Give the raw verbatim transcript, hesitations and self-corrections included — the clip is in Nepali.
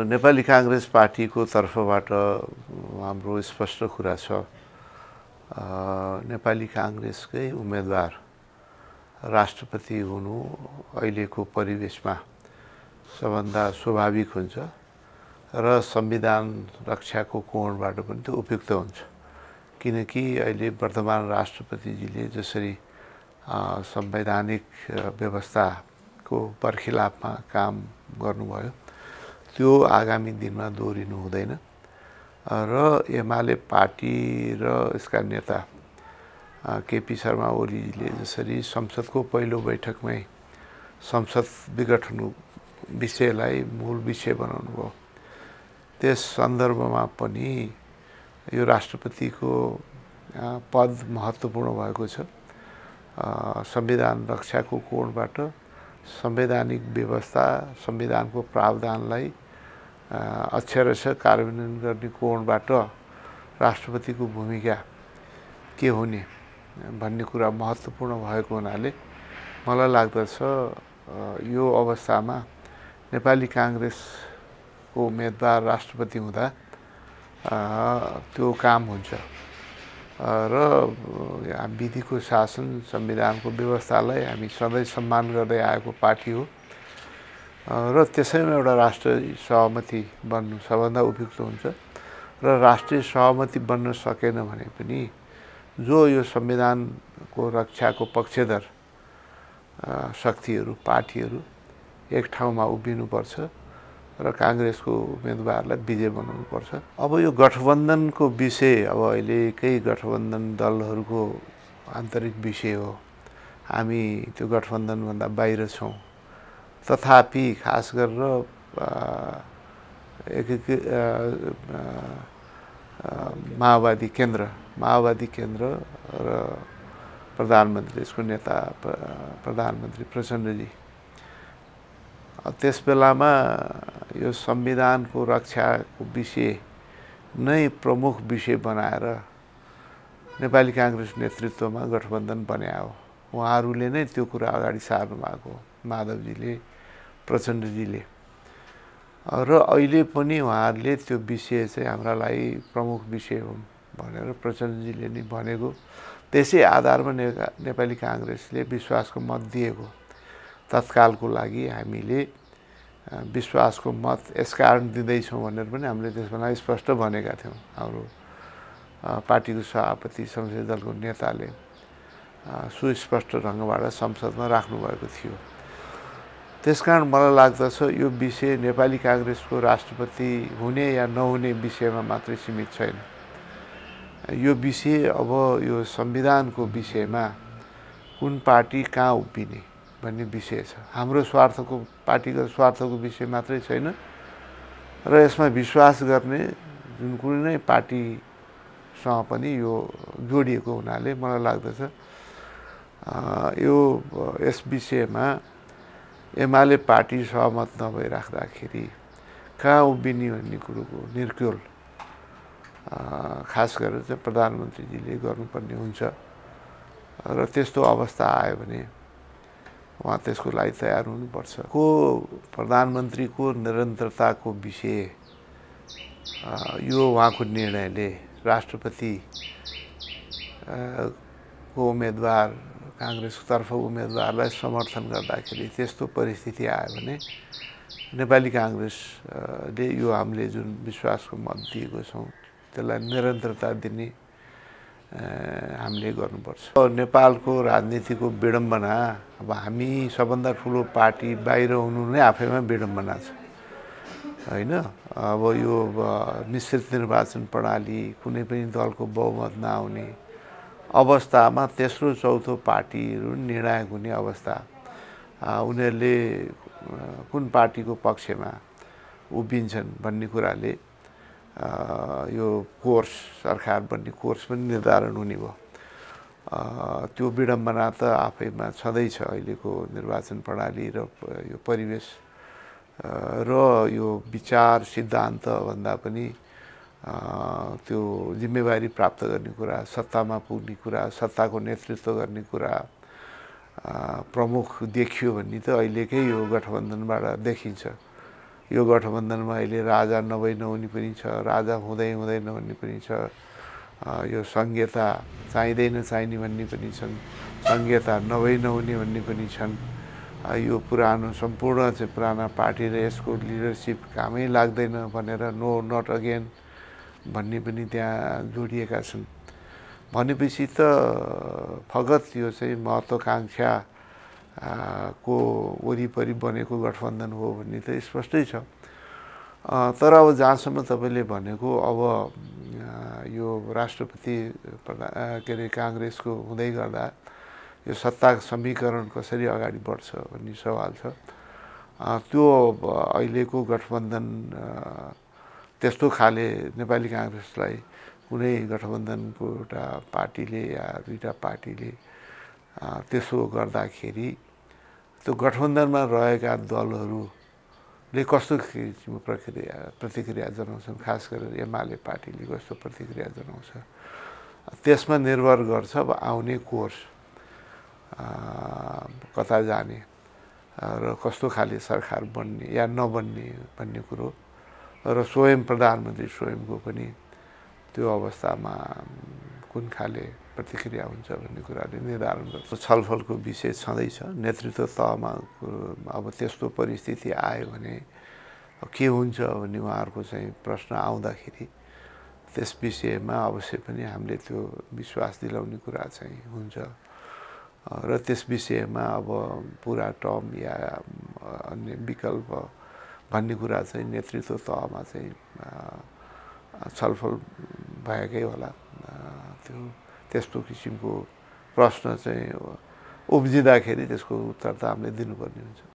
नेपाली कांग्रेस पार्टीको तर्फबाट हाम्रो स्पष्ट कुरा छ नेपाली कांग्रेसकै उम्मेदवार राष्ट्रपति हुनु अहिलेको परिवेशमा सबभन्दा स्वाभाविक हुन्छ र संविधान रक्षाको कोणबाट पनि त्यो उपयुक्त हुन्छ किनकि अहिले वर्तमान राष्ट्रपतिजीले जसरी संवैधानिक व्यवस्थाको बर्खिलाफमा काम गर्नुभयो त्यो आगामी दिनमा दोहोरिनु हुँदैन र एमाले पार्टी र यसका नेता केपी शर्मा ओलीले जसरी संसदको पहिलो बैठकमै संसद विघटन विषयलाई मूल विषय बनाउनु भयो त्यस सन्दर्भमा पनि यो राष्ट्रपतिको पद महत्त्वपूर्ण भएको छ संविधान रक्षाको कोणबाट संवैधानिक व्यवस्था संविधानको प्रावधानलाई अक्षरशः कार्यान्वयन गर्ने कोणबाट राष्ट्रपतिको भूमिका के हुने भन्ने कुरा महत्त्वपूर्ण भएको हुनाले मलाई लाग्दछ यो अवस्थामा नेपाली कांग्रेसको उम्मेदवार राष्ट्रपति हुँदा त्यो काम हुन्छ र विधिको शासन संविधानको व्यवस्थालाई हामी सधैँ सम्मान गर्दै आएको पार्टी हो र त्यसैमा एउटा राष्ट्रिय सहमति बन्नु सबभन्दा उपयुक्त हुन्छ र राष्ट्रिय सहमति बन्न सकेन भने पनि जो यो संविधानको रक्षाको पक्षधर शक्तिहरू पार्टीहरू एक ठाउँमा उभिनुपर्छ र कांग्रेसको उम्मेदवारलाई विजय बनाउनुपर्छ। अब यो गठबन्धनको विषय अब अहिलेकै गठबन्धन दलहरूको आन्तरिक विषय हो हामी त्यो गठबन्धनभन्दा बाहिर छौँ तथापि खास गरेर एक माओवादी केन्द्र माओवादी केन्द्र र प्रधानमन्त्री यसको नेता प्रधानमन्त्री प्रचण्डजी त्यस बेलामा यो संविधानको रक्षाको विषय नै प्रमुख विषय बनाएर नेपाली कांग्रेस नेतृत्वमा गठबन्धन बन्या हो उहाँहरूले नै त्यो कुरा अगाडि सार्नु भएको माधवजीले प्रचण्डजीले र अहिले पनि उहाँहरूले त्यो विषय चाहिँ हाम्रा लागि प्रमुख विषय हो भनेर प्रचण्डजीले नै भनेको त्यसै आधारमा नेपाली कांग्रेसले विश्वासको मत दिएको तत्कालको लागि हामीले विश्वासको मत यसकारण दिँदैछौँ भनेर पनि हामीले त्यसमा स्पष्ट भनेका थियौँ हाम्रो पार्टीको सभापति संसदीय दलको नेताले सुस्पष्ट ढङ्गबाट संसदमा राख्नुभएको थियो त्यसकारण मलाई लाग्दछ यो विषय नेपाली कांग्रेसको राष्ट्रपति हुने या नहुने विषयमा मात्रै सीमित छैन यो विषय अब यो संविधानको विषयमा कुन पार्टी कहाँ उभिने भन्ने विषय छ हाम्रो स्वार्थको पार्टीको स्वार्थको विषय मात्रै छैन र यसमा विश्वास गर्ने जुन कुनै पार्टीसँग पनि यो जोडिएको हुनाले मलाई लाग्दछ यो यस विषयमा एमाले पार्टी सहमत नभइराख्दाखेरि कहाँ उभिने भन्ने कुरोको निर्क्युल खास गरेर चाहिँ प्रधानमन्त्रीजीले गर्नुपर्ने हुन्छ र त्यस्तो अवस्था आयो भने उहाँ त्यसको लागि तयार हुनुपर्छ को प्रधानमन्त्रीको निरन्तरताको विषय यो उहाँको निर्णयले राष्ट्रपति को उम्मेदवार कांग्रेसको तर्फ उम्मेदवारलाई समर्थन गर्दाखेरि त्यस्तो परिस्थिति आयो भने नेपाली कांग्रेसले यो हामीले जुन विश्वासको मत दिएको छौँ त्यसलाई निरन्तरता दिने हामीले गर्नुपर्छ नेपालको राजनीतिको विडम्बना अब हामी सबभन्दा ठुलो पार्टी बाहिर हुनु नै आफैमा विडम्बना छ हैन अब यो मिश्रित निर्वाचन प्रणाली कुनै पनि दलको बहुमत नआउने अवस्थामा तेस्रो चौथो पार्टीहरू निर्णायक हुने अवस्था उनीहरूले कुन पार्टीको पक्षमा उभिन्छन् भन्ने कुराले यो कोर्स सरकार बन्ने कोर्स पनि निर्धारण हुने भयो त्यो विडम्बना त आफैमा छँदैछ अहिलेको निर्वाचन प्रणाली र यो परिवेश र यो विचार सिद्धान्त भन्दा पनि त्यो जिम्मेवारी प्राप्त गर्ने कुरा सत्तामा पुग्ने कुरा सत्ताको नेतृत्व गर्ने कुरा प्रमुख देखियो भन्ने त अहिलेकै यो गठबन्धनबाट देखिन्छ यो गठबन्धनमा अहिले राजा नभई नहुने पनि छ, राजा हुँदै हुँदैन भन्ने पनि छ, यो संघीयता चाहिँदैन चाहिने भन्ने पनि छन्, संघीयता नभई नहुने भन्ने पनि छन्। यो पुरानो सम्पूर्ण चाहिँ पुराना पार्टी र यसको लिडरसिप कामै लाग्दैन भनेर नो नट अगेन भन्ने पनि त्यहाँ जोडिएका छन्। भनेपछि त फगत यो चाहिँ महत्त्वाकांक्षा को वरिपरि बनेको गठबन्धन हो भन्ने त स्पष्टै छ। तर अब जहाँसम्म तपाईँले भनेको अब यो राष्ट्रपति के अरे काङ्ग्रेसको हुँदै गर्दा यो सत्ता समीकरण कसरी अगाडि बढ्छ भन्ने सवाल छ। त्यो अहिलेको गठबन्धन त्यस्तो खाले नेपाली काङ्ग्रेसलाई कुनै गठबन्धनको एउटा पार्टीले या दुईटा पार्टीले त्यसो गर्दाखेरि त्यो गठबन्धनमा रहेका दलहरूले कस्तो किसिमको प्रक्रिया प्रतिक्रिया जनाउँछन्, खास गरेर एमाले पार्टीले कस्तो प्रतिक्रिया जनाउँछ त्यसमा निर्भर गर्छ अब आउने कोर्स कता जाने र कस्तो खाले सरकार बन्ने या नबन्ने भन्ने कुरो र स्वयं प्रधानमन्त्री स्वयंको पनि त्यो अवस्थामा कुन खाले प्रतिक्रिया हुन्छ भन्ने कुराले निर्धारण गर्छ। छलफलको विषय छँदैछ नेतृत्व तहमा। अब त्यस्तो परिस्थिति आयो भने के हुन्छ भन्ने उहाँहरूको चाहिँ प्रश्न आउँदाखेरि त्यस विषयमा अवश्य पनि हामीले त्यो विश्वास दिलाउने कुरा चाहिँ हुन्छ र त्यस विषयमा अब पुरा टर्म या अन्य विकल्प भन्ने कुरा चाहिँ नेतृत्व तहमा चाहिँ छलफल भएकै होला। त्यो त्यस्तो किसिमको प्रश्न चाहिँ उब्जिँदाखेरि त्यसको उत्तर त हामीले दिनुपर्ने हुन्छ।